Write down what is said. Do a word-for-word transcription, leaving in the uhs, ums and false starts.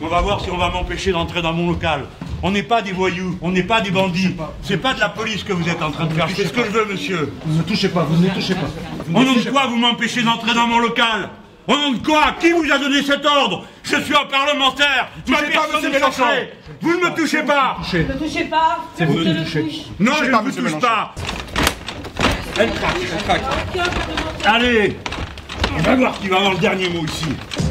On va voir si on va m'empêcher d'entrer dans mon local. On n'est pas des voyous, on n'est pas des bandits. C'est pas de la police que vous êtes en train de faire. Je fais ce que je veux, monsieur. Vous ne touchez pas, vous ne touchez pas. Au nom de quoi vous m'empêchez d'entrer dans mon local? Au nom de quoi? Qui vous a donné cet ordre? Je suis un parlementaire. Ma personne est sacrée. Vous ne me touchez pas. Ne me touchez pas. C'est vous qui touchez. Non, je ne vous touche pas. Elle craque, elle craque. Allez, on va voir qui va avoir le dernier mot ici.